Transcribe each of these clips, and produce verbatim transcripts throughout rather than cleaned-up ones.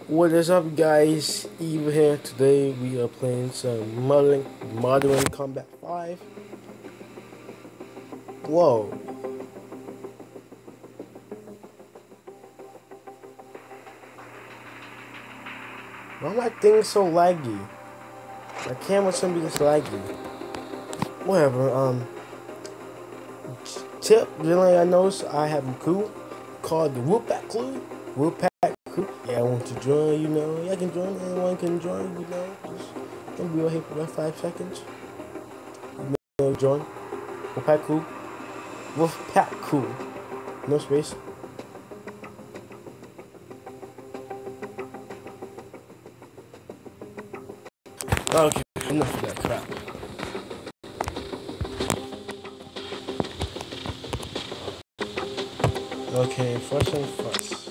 What is up, guys? Eva here. Today we are playing some Modern Modern Combat five. Whoa! Why are my things so laggy? My camera shouldn't be this laggy. Whatever. Um, tip. Generally, I noticed I have a crew called the Whoop-Pack Crew. Whoop-Pack Crew. Yeah, I want to join. You know, yeah, I can join. Anyone can join. You know, just gonna be right here for about five seconds. You know, join. Whoop-Pack Crew. Wolfpack Crew. No space. Okay, enough of that crap. Okay, first thing first.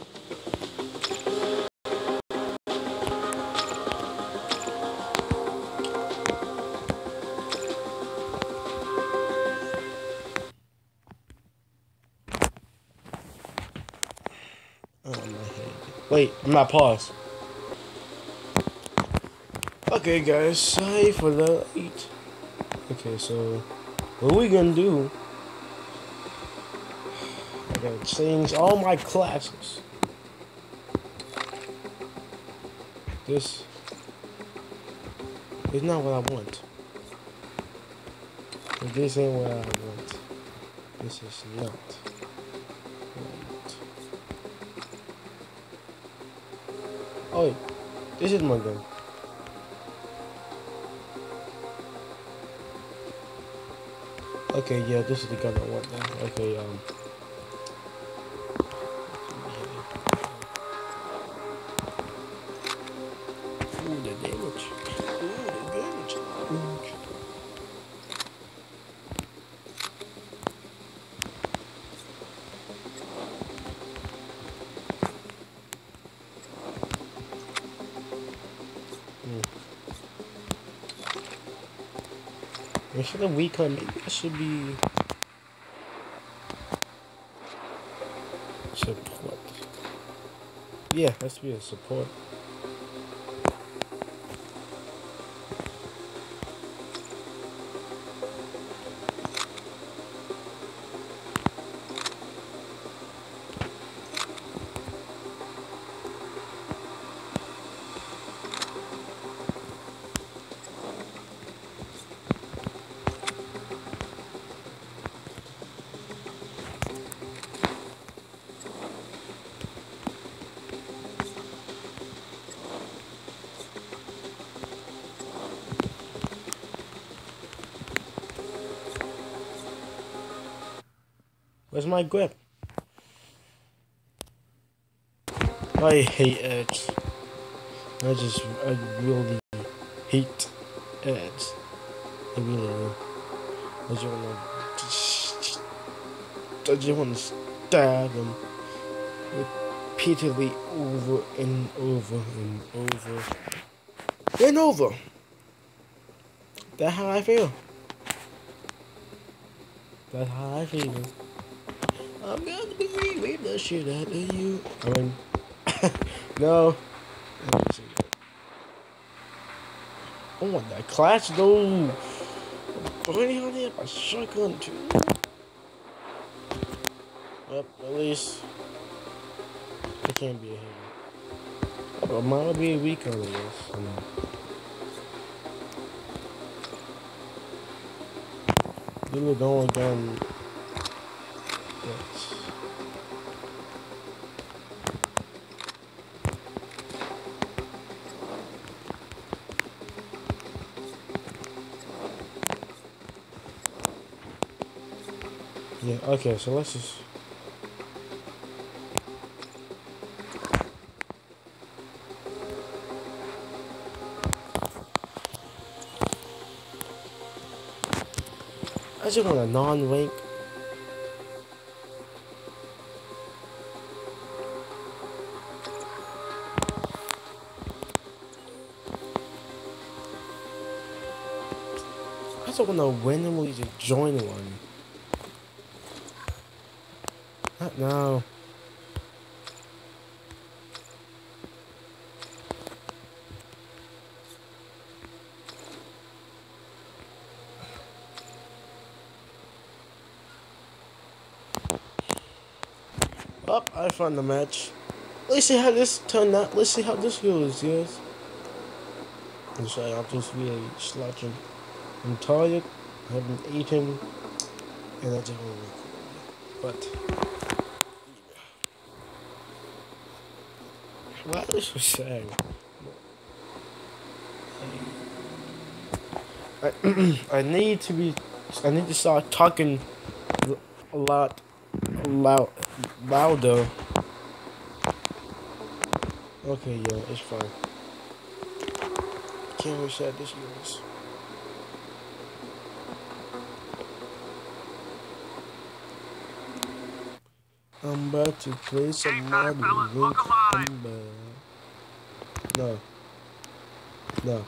Oh, my head. Wait, I'm not paused. Okay, guys, sorry for the late. Okay, so what we gonna do? I gotta change all my classes. This is not what I want. This ain't what I want. This is not what I want. Oh, wait, this is my gun. Okay, yeah, this is the gun I want now. Okay, um. Ooh, the damage. Ooh, the damage. Ooh. Hmm. Instead of weaker, maybe I should be support. Yeah, let's be a support. Where's my grip? I hate edge. I just, I really hate edge. I really do. I just wanna, I just wanna stab them repeatedly over and over and over and over. That's how I feel. That's how I feel. I'm gonna beat the shit out of you. I mean, no. Oh, that clash though. Burning on it, my shotgun too. Well, at least it can't be a heavy. But mine would be a weak on this. I mean, really the only gun that's yeah, okay, so let's just I just want a non-rank. I just want to randomly just join one. Not now. Up, I found the match. Let's see how this turned out. Let's see how this goes, yes. I'm sorry, I'm just really slouching. I'm tired, I haven't eaten, and I just want to record. But, why is so sad? I, I need to be, I need to start talking a lot, loud, louder. Okay, yeah, it's fine. Can't reset this, guys. I'm about to play some Mario Link. No. No.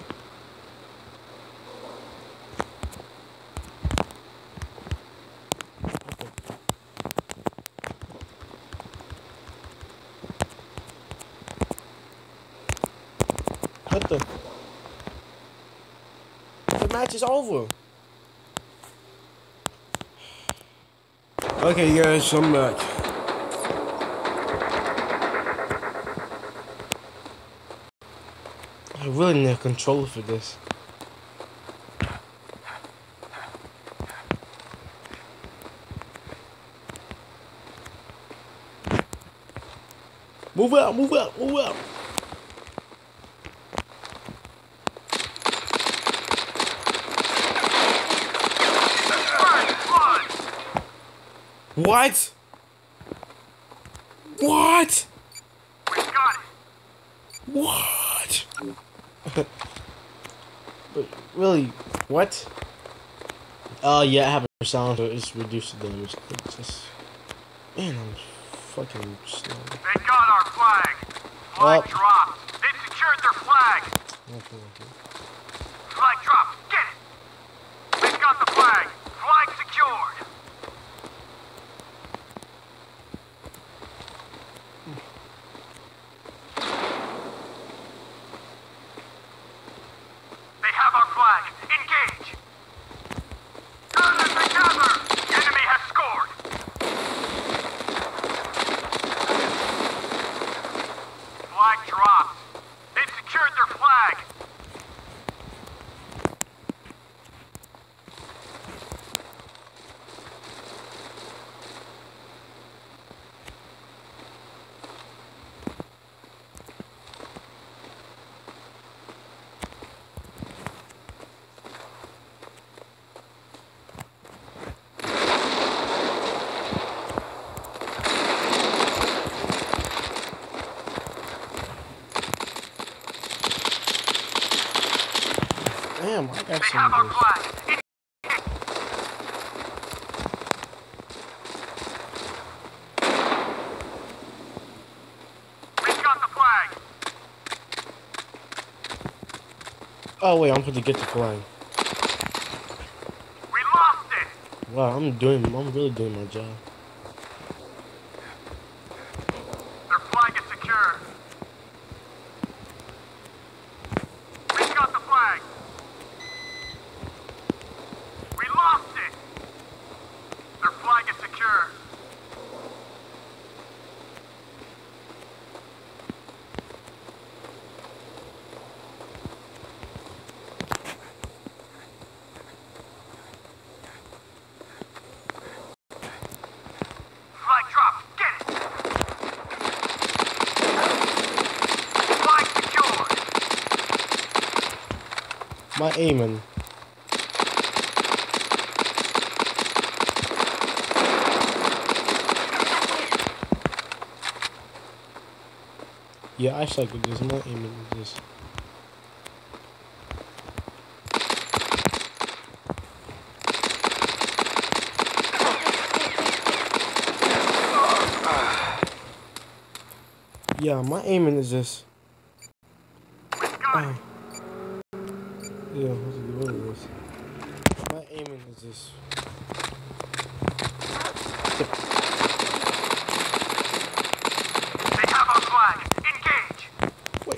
What the? The match is over. Okay, guys, I'm back. I really need a controller for this. Move out, move out, move out. What? What? We got it. What? But really, what? Oh yeah, I have a sounder. It's reduced the damage. It's just, man, I'm fucking slow. They got our flag. Flag Oh. dropped. They secured their flag. Okay, okay. Flag dropped. Get it. They got the flag. Flag secured. They have our flag. Engage. Gunners together. Enemy has scored. Flag dropped. They secured their flag. Damn, I got They some have our of flag. We got the flag. this. Oh wait, I'm supposed to get the flag. We lost it. Wow, I'm doing, I'm really doing my job. Their flag is secure. We got the flag. We lost it. Their flag is secure. Flag dropped. Get it. Flag secured. My aiming. Yeah, I suck with this. My aiming is this. Yeah, my aiming is this. We got it. Oh. Yeah, what's it, what is this? My aiming is this. They have our flag. Engage. Wait.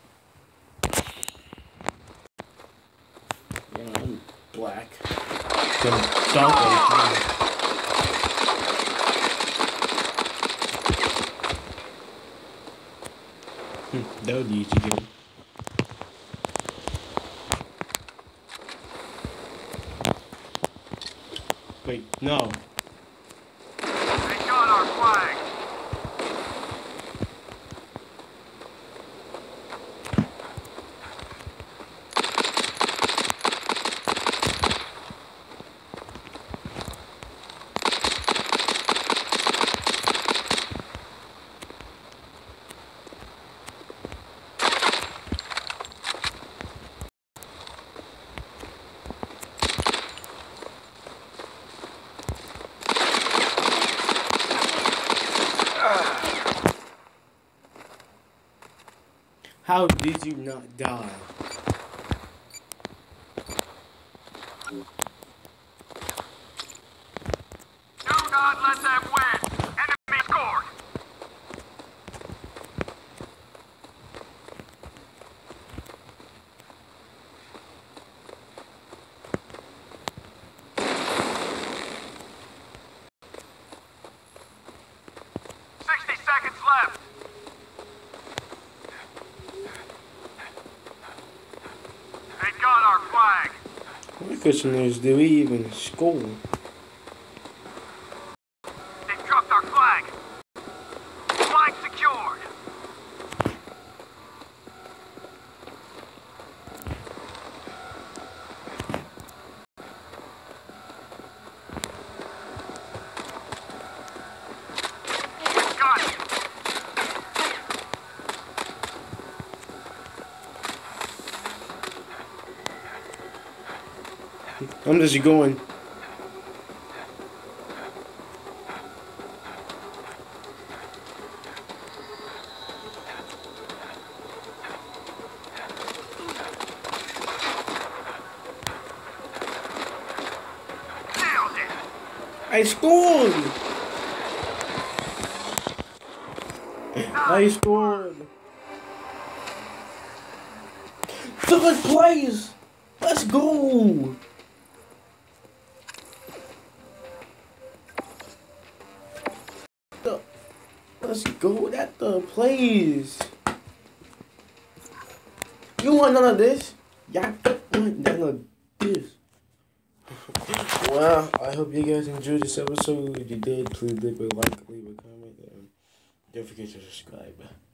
Yeah, I'm black. Them donkey. Hmm, that would be easy to get him. Wait, no. They got our flag. How did you not die? Do not let them win. Enemy scored. Sixty seconds left. They got our flag. My question is, did we even score? They dropped our flag. Flag secured. Got it. I'm just going. Nailed it. I scored! I scored! Third place! Let's go! Let's go, that third place! You want none of this? Yeah, want none of this. Well, I hope you guys enjoyed this episode. If you did, please leave a like, leave a comment, and don't forget to subscribe.